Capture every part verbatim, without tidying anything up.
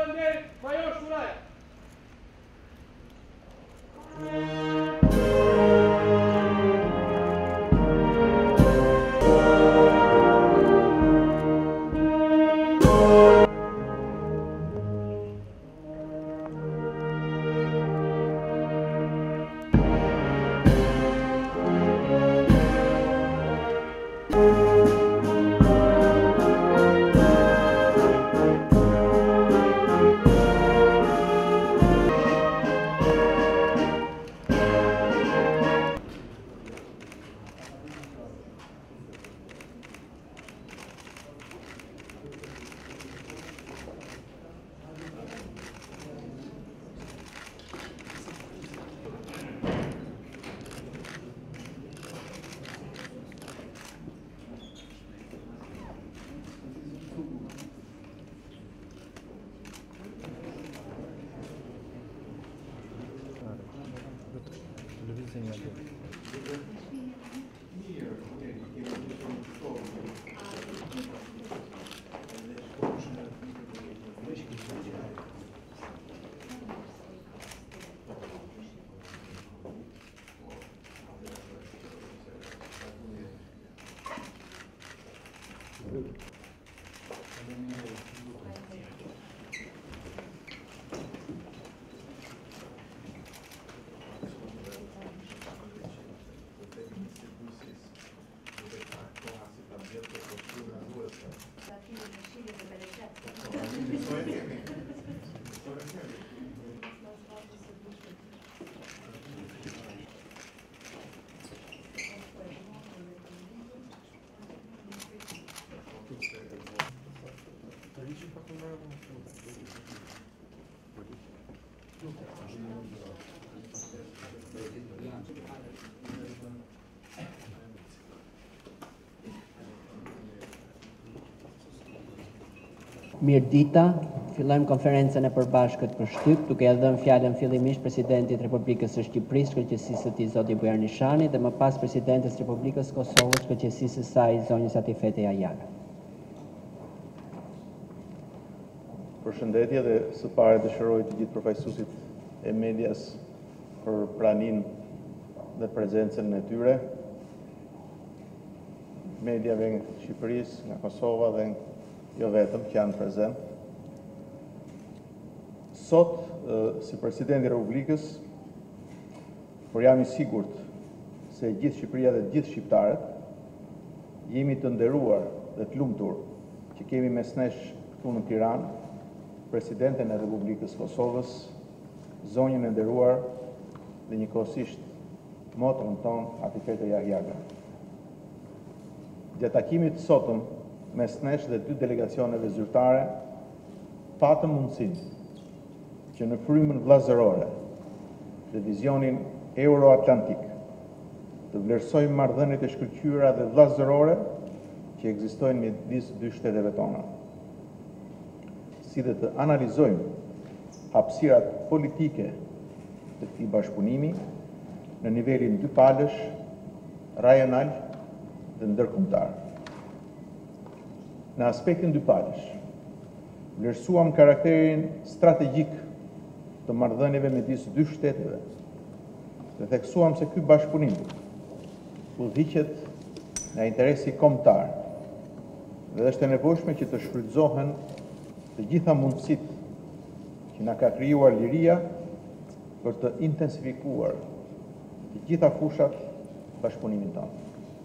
Falënderit, Major Shuraja. Mirë dita, fillojmë konferencën e përbashkët për shtyp, duke e dhënë fjalën fillimisht Presidentit Republikës së Shqipërisë, Shkëlqësisë së tij zoti Bujar Nishani, dhe më pas Presidentes Republikës Kosovës, Shkëlqësisë së saj zonjës Atifete Jajaga. Përshëndetje dhe së pare dëshiroj të gjithë përfaqësuesit e medias për praninë dhe prezencën e tyre, mediave nga Shqipërisë, nga Kosova dhe jo vetëm që janë prezent. Sot, si Presidenti i Republikës, por jam i sigurt se gjithë Shqipëria dhe gjithë shqiptarët jemi të nderuar dhe të lumtur që kemi mes nesh këtu në Tiranë Presidenten e Republikës Kosovës, zonjën e nderuar dhe njëkohësisht motrën tonë Atifete Jajaga. Gjatë takimit të sotëm mes nesh dhe dy delegacioneve zyrtare, patëm mundësinë që në frymën vllazërore dhe vizionin euro-atlantik të vlerësojmë marrëdhëniet e shkëlqyera dhe vllazërore që ekzistojnë midis dy shteteve tona, si dhe të analizojmë hapësirat politike të këtij bashkëpunimi në nivelin dypalësh, rajonal dhe ndërkombëtar. Në aspektin dypalësh, vlerësuam karakterin strategjik të marrëdhënieve midis dy shteteve dhe theksuam se ky bashkëpunim udhëhiqet nga interesi kombëtar dhe është e nevojshme që të shfrytëzohen të gjitha mundësitë që na ka krijuar liria për të intensifikuar të gjitha fushat bashkëpunimin tonë.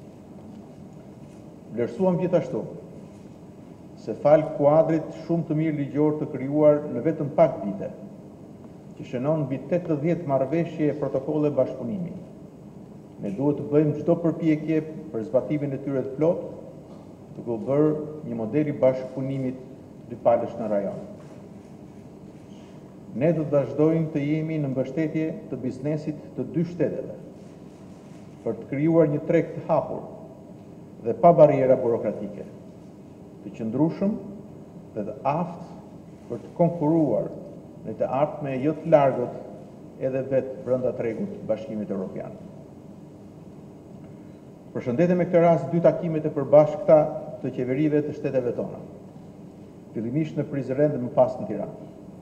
Vlerësuam gjithashtu se fal kuadrit shumë të mirë ligjor të krijuar në vetëm pak vite, që shënon mbi tetëdhjetë marrëveshje e protokolle bashkëpunimi. Ne duhet të bëjmë çdo përpjekje për zbatimin e tyre të plotë, duke u bërë një model i bashkëpunimit dypalësh në rajon. Ne do të vazhdojmë të jemi në mbështetje të biznesit të dy shteteve për të krijuar një treg të hapur dhe pa barriera burokratike, të qëndrueshëm dhe të aftë për të konkuruar në të ardhme jo të largët edhe vetë brenda tregut të Bashkimit Evropian. Përshëndetem me këtë rast dy takimet e përbashkëta të qeverive të shteteve tona, fillimisht në Prizren dhe më pas në Tiranë.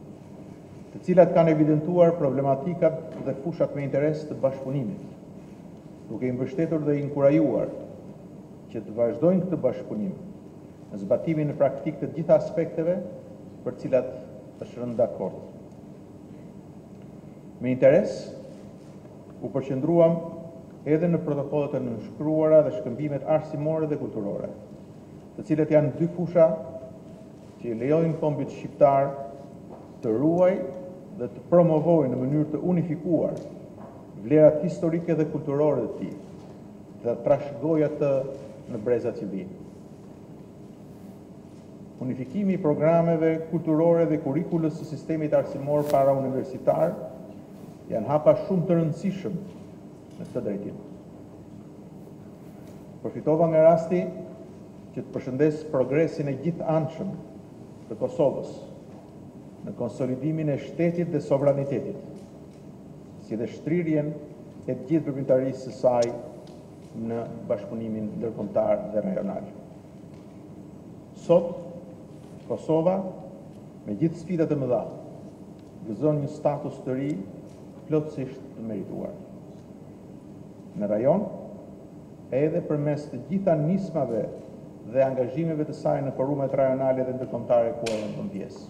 të cilat kanë evidentuar problematikat dhe fushat me interes të bashkëpunimit, duke i mbështetur dhe inkurajuar që të vazhdojnë këtë bashkëpunim në zbatimin në praktik të gjitha aspekteve për cilat është rënë dakord. Me interes, u përqendruam edhe në protokollet e nënshkruara dhe shkëmbimet arsimore dhe kulturore, të cilat janë dy fusha që i lejojnë kombit shqiptar të ruaj dhe të promovojnë në mënyrë të unifikuar vlerat historike dhe kulturore të tij, dhe të trashëgojë atë në brezat që vijnë. Unifikimi i programeve kulturore dhe kurikulës së sistemit arsimor para universitar janë hapa shumë të rëndësishëm në këtë drejtim. Përfitova nga rasti që të përshëndes progresin e gjithëanshëm të Kosovës në konsolidimin e shtetit dhe sovranitetit, si dhe shtrirjen e të gjithë veprimtarisë së saj në bashkëpunimin ndërkombëtar dhe rajonal. Sot, Kosova, me gjithë sfidat e mëdha, gëzon një status të ri plotësisht të merituar. Në rajon, edhe përmes të gjitha nismave dhe angazhimeve të saj në forumet rajonale dhe ndërkombëtare ku ajo bën pjesë.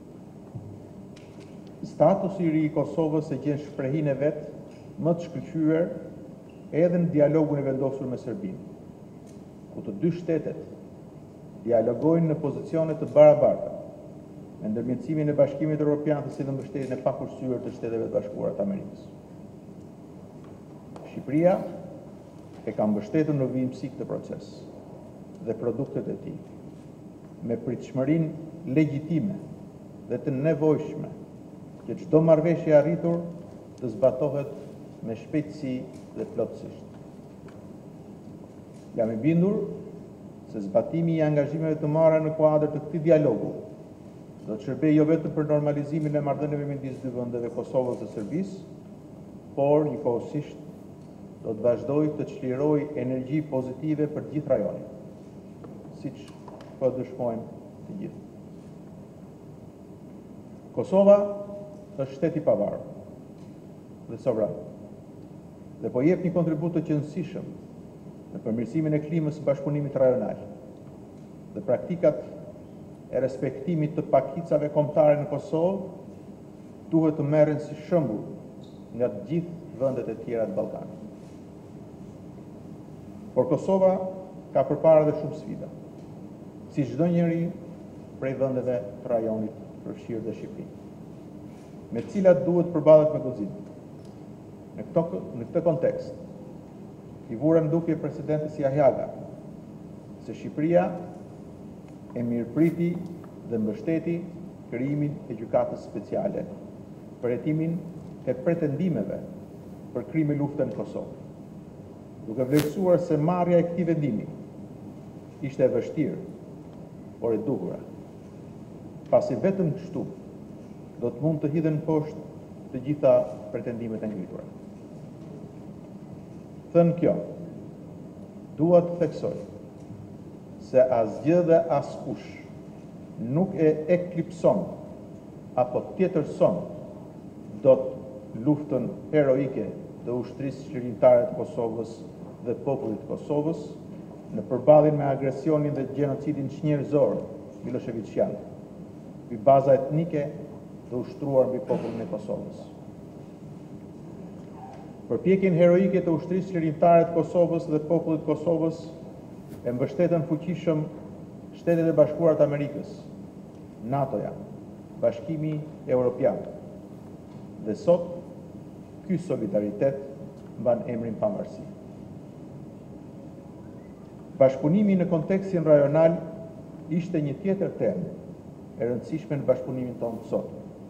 Statusi i ri i Kosovës e gjen shprehinë e vet më të shkëlqyer edhe në dialogun e vendosur me Serbinë, ku të dy shtetet dialogojnë në pozicione të barabarta me ndërmjetësimin e Bashkimit Evropian si dhe mbështetjen e pakursyer të Shteteve të Bashkuara të Amerikës. Shqipëria e ka mbështetur në vijimësi këtë proces dhe produktet e tij, me pritshmërinë legjitime dhe të nevojshme që çdo marrëveshje e arritur të zbatohet me shpejtësi dhe plotësisht. Jam i bindur se zbatimi i angazhimeve të marra në kuadër të këtij dialogu do të shërbejë jo vetëm për normalizimin e marrëdhënieve midis dy vendeve, Kosovës dhe Serbisë, por njëkohësisht do të vazhdojë të çlirojë energji pozitive për gjithë rajonin, siç po dëshmojmë të gjithë. Kosova është shtet i pavarur dhe sovran, dhe po jep një kontribut të qëndësishëm në përmirësimin e klimës së bashkëpunimit rajonal dhe praktikat e respektimit të pakicave kombëtare në Kosovë duhet të merren si shembull nga të gjithë vendet e tjera të Ballkanit. Por Kosova ka përpara dhe shumë sfida, si çdo njeri prej vendeve të rajonit përfshirë dhe Shqipërinë, me të cilat duhet përballet me guxim. Në këtë, në këtë kontekst, i vura në dukje presidentes Jahjaga se Shqipëria e mirëpriti dhe mbështeti krijimin e gjykatës speciale për hetimin e pretendimeve për krim e luftën në Kosovë, duke vlerësuar se marrja e këtij vendimi ishte e vështirë, por e duhura, pasi vetëm kështu do të mund të hidhen poshtë të gjitha pretendimet e ngritura. Thënë kjo, dua të theksoj se asgjë dhe askush nuk e eklipson apo tjetërson dot luftën heroike të ushtrisë çlirimtare të Kosovës dhe popullit të Kosovës në përballjen me agresionin dhe gjenocidin çnjerëzor Miloševićian, mbi baza etnike të ushtruar mbi popullin e Kosovës. Përpjekjen heroike të ushtrisë çlirimtare të Kosovës dhe popullit të Kosovës e mbështetën fuqishëm Shtetet e Bashkuara të Amerikës, NATO-ja, Bashkimi Evropian. Dhe sot, ky solidaritet mban emrin pavarësi. Bashkëpunimi në kontekstin rajonal ishte një tjetër temë e rëndësishme në bashkëpunimin tonë sot.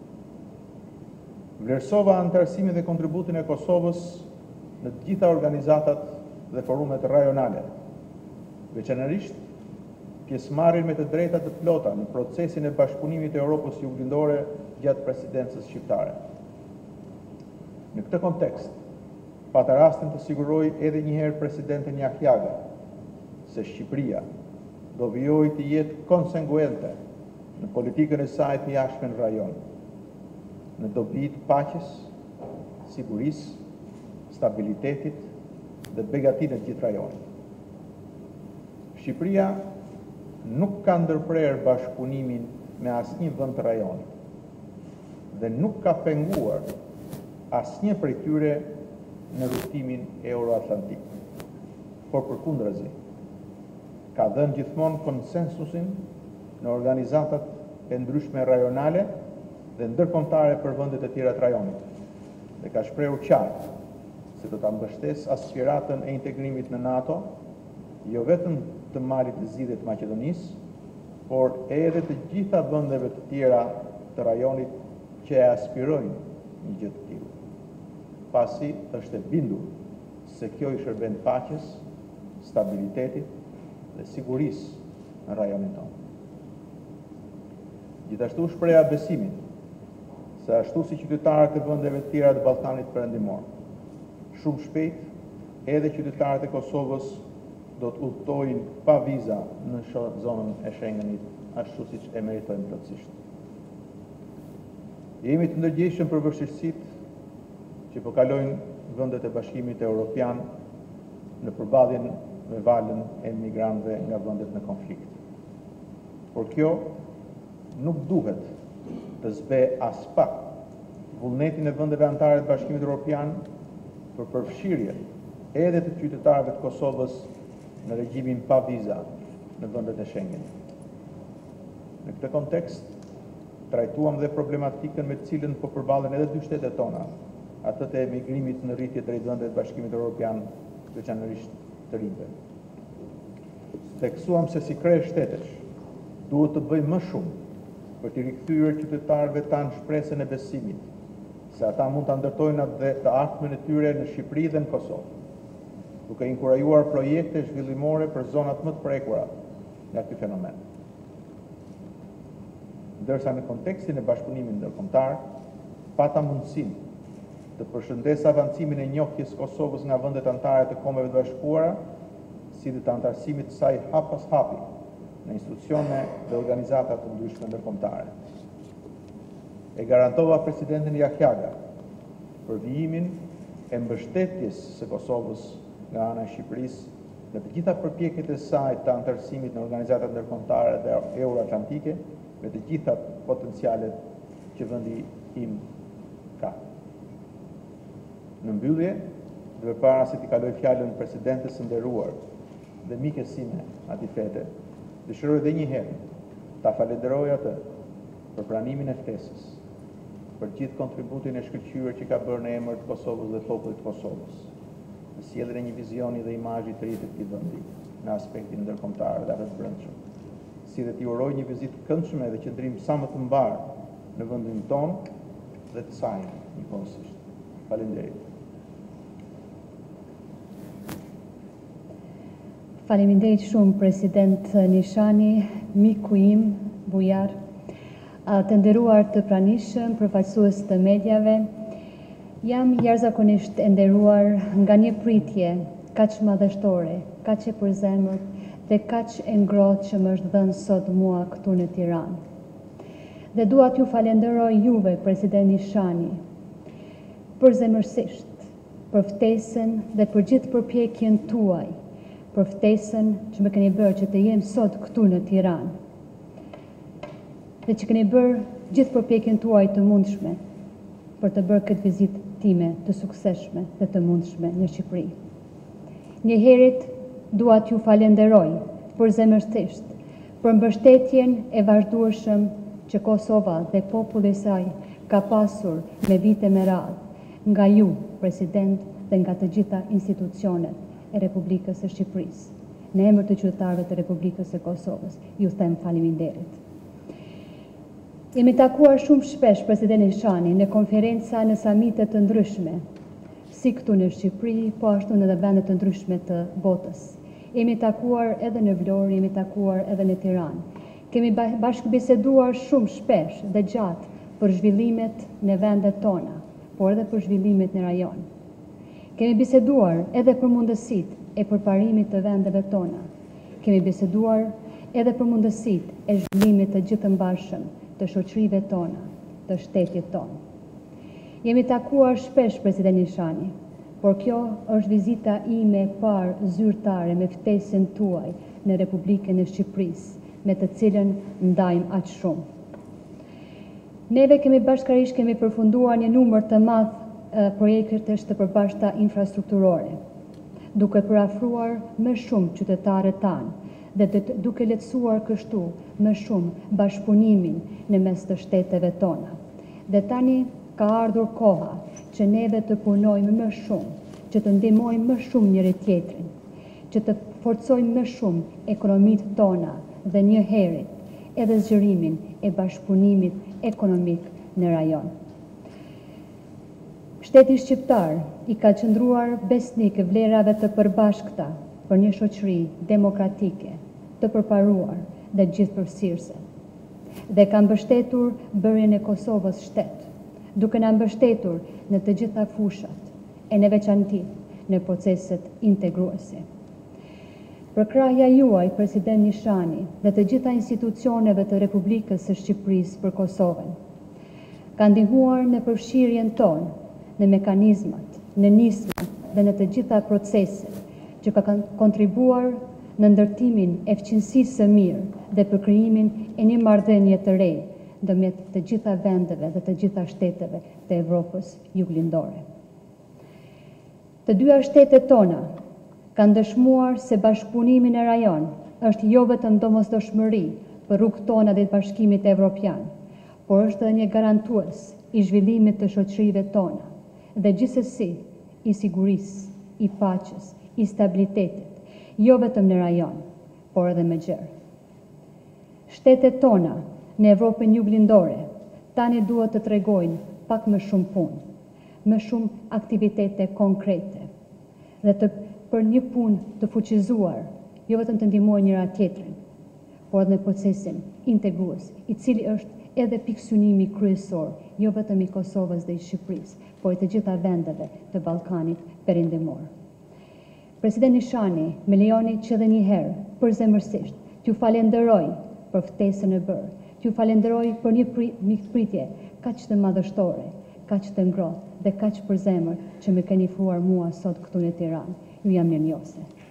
Vlerësova anëtarësimin dhe kontributin e Kosovës në të gjitha organizatat dhe forumet rajonale, veçanërisht pjesëmarrjen me të drejta të plota në procesin e bashkëpunimit të Europës Juglindore gjatë presidencës shqiptare. Në këtë kontekst, pata rastin të siguroj edhe një herë presidenten Jahjaga se Shqipëria do vijojë të jetë konsenguente në politikën e saj të jashtme në rajon, në dobi të paqes, sigurisë, stabilitetit dhe begatinë të gjithë rajonit. Shqipëria nuk ka ndërprerë bashkëpunimin me asnjë vend të rajonit dhe nuk ka penguar asnjë prej tyre në rrugtimin euroatlantik, por përkundërzi, ka dhënë gjithmonë konsensusin në organizatat e ndryshme rajonale dhe ndërkombëtare për vendet e tjera të rajonit dhe ka shprehur qartë se do ta mbështesë aspiratën e integrimit në NATO, jo vetëm të malit të zgjidhjet të Maqedonisë, por edhe të gjitha vendeve të tjera të rajonit që e aspirojnë një gjë të tillë, pasi është e bindur se kjo i shërben paqes, stabilitetit dhe sigurisë në rajonin tonë. Gjithashtu shpreha besimin se ashtu si qytetarët e vendeve të tjera të Ballkanit Perëndimor, shumë shpejt edhe qytetarët e Kosovës do të udhtojnë pa viza në zonën e Schengenit, ashtu siç e meritojnë plotësisht. Jemi të ndërgjegjshëm për vështirësitë që po kalojnë vendet e Bashkimit Evropian në përballjen me valën e migrantëve nga vendet në konflikt. Por kjo nuk duhet të zbe as pak vullnetin e vendeve anëtare të Bashkimit Evropian për përfshirje edhe të qytetarëve të Kosovës në regjimin pa viza në vendet e Schengenit. Në këtë kontekst, trajtuam dhe problematikën me të cilën po përballen edhe dy shtetet tona, atë të emigrimit në rritje drejt vendeve të Bashkimit Evropian, veçanërisht të rinjve. Theksuam se si krye shtetesh duhet të bëjmë më shumë për të rikthyer qytetarëve tanë shpresën e besimit se ata mund ta ndërtojnë atë dhe të ardhmen e tyre në Shqipëri dhe në Kosovë, duke inkurajuar projekte zhvillimore për zonat më të prekura nga ky fenomen. Ndërsa në kontekstin e bashkëpunimit ndërkombëtar, pata mundësinë të përshëndes avancimin e njohjes Kosovës nga vendet anëtare të Kombeve të Bashkuara, si dhe të antarësimit të saj hap pas hapi në institucione dhe organizata të ndryshme ndërkombëtare. E garantova presidentin Jahjaga për vijimin e mbështetjes së Kosovës nga ana e Shqipërisë në të gjitha përpjekjet e saj të antarësimit në organizata ndërkombëtare dhe euroatlantike me të gjitha potencialet që vendi im ka. Në mbyllje, dhe para se t'i kaloj fjalën presidentes së nderuar dhe mikes sime Atifete, dëshiroj edhe një herë ta falenderoj atë për pranimin e ftesës, për gjithë kontributin e shkëlqyer që ka bërë në emër të Kosovës dhe popullit të Kosovës, në sjelljen e një vizioni dhe imazhi të ri të këtij vendi në aspektin ndërkombëtar dhe të brendshëm, si dhe t'i uroj një vizitë këndshme dhe qëndrim sa më të mbar në vendin tonë dhe të saj njëkohësisht. Faleminderit. Faleminderit shumë, President Nishani, miku im, bujar, të nderuar të pranishëm, përfaqësues të mediave. Jam jashtëzakonisht e nderuar nga një pritje kaq madhështore, kaq e përzemërt dhe kaq e ngrohtë që më është dhënë sot mua këtu në Tiranë. Dhe dua t'ju falenderoj juve, President Nishani, përzemërsisht, për ftesën dhe për gjithë përpjekjen tuaj, për ftesën që më keni bërë që të jem sot këtu në Tiranë, dhe që keni bërë gjithë përpjekjen tuaj të mundshme për të bërë këtë vizitë time të suksesshme dhe të mundshme në Shqipëri. Njëherët dua t'ju falenderoj përzemërsisht për mbështetjen e vazhdueshëm që Kosova dhe populli i saj ka pasur me vite me radhë nga ju, President, dhe nga të gjitha institucionet e Republikës së Shqipërisë. Në emër të qytetarëve të Republikës së Kosovës, ju them faleminderit. Jemi takuar shumë shpesh, President Nishani, në konferenca, në samitet të ndryshme, si këtu në Shqipëri, po ashtu në vende të ndryshme të botës. Jemi takuar edhe në Vlorë, jemi takuar edhe në Tiranë. Kemi bashkëbiseduar shumë shpesh dhe gjatë për zhvillimet në vendet tona, por edhe për zhvillimet në rajon. Kemi biseduar edhe për mundësitë e përparimit të vendeve tona. Kemi biseduar edhe për mundësitë e zhvillimit të gjithëmbashëm të shoqërive tona, të shtetit tonë. Jemi takuar shpesh President Nishani, por kjo është vizita ime e parë zyrtare me ftesën tuaj në Republikën e Shqipërisë, me të cilën ndajmë aq shumë. Neve kemi bashkërisht kemi përfunduar një numër të madh e, projektesh të përbashkëta infrastrukturore, duke përafruar më shumë qytetarët tanë dhe të, duke lehtësuar kështu më shumë bashkëpunimin në mes të shteteve tona. Dhe tani ka ardhur koha që neve të punojmë më shumë, që të ndihmojmë më shumë njëri tjetrin, që të forcojmë më shumë ekonomitë tona dhe një herët edhe zgjerimin e bashkëpunimit ekonomik në rajon. Shteti shqiptar i ka qëndruar besnik vlerave të përbashkëta për një shoqëri demokratike, të përparuar dhe gjithëpërfshirëse, dhe ka mbështetur bërjen e Kosovës shtet, duke na mbështetur në të gjitha fushat e në veçanti në proceset integruese. Përkrahja juaj, President Nishani, dhe të gjitha institucioneve të Republikës së Shqipërisë për Kosovën, ka ndihmuar në përfshirjen tonë, në mekanizmat, në nismat dhe në të gjitha proceset që ka kontribuar në ndërtimin e fqinësisë së mirë dhe për krijimin e një marrëdhënie të re ndërmjet të gjitha vendeve dhe të gjitha shteteve të Evropës juglindore. Të dyja shtetet tona kanë dëshmuar se bashkëpunimi në rajon është jo vetëm domosdoshmëri për rrugët tona dhe të bashkimit evropian, por është edhe një garantues i zhvillimit të shoqërive tona dhe gjithsesi i sigurisë, i paqes, i stabilitetit, jo vetëm në rajon, por edhe më gjerë. Shtetet tona në Evropën juglindore tani duhet të tregojnë pak më shumë punë, më shumë aktivitete konkrete dhe të për një punë të fuqizuar, jo vetëm të ndihmojnë njëra tjetrin, por edhe në procesin integrues, i cili është edhe pikësynimi kryesor, jo vetëm i Kosovës dhe i Shqipërisë, por i të gjitha vendeve të Ballkanit Perëndimor. President Nishani, me lejoni që dhe një herë, përzemërsisht, t'ju falenderoj për ftesën e bërë, t'ju falenderoj për një mikpritje kaq të madhështore, kaq të ngrohtë dhe kaq për zemër që më keni fuar mua sot këtu në Tiranë. Ju jam mirënjohëse.